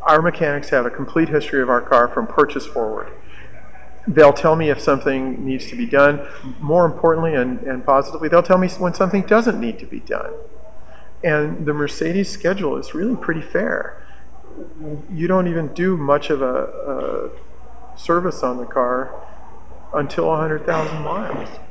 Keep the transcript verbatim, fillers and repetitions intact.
our mechanics have a complete history of our car from purchase forward. They'll tell me if something needs to be done. More importantly and, and positively, they'll tell me when something doesn't need to be done. And the Mercedes schedule is really pretty fair. You don't even do much of a, a service on the car until one hundred thousand miles.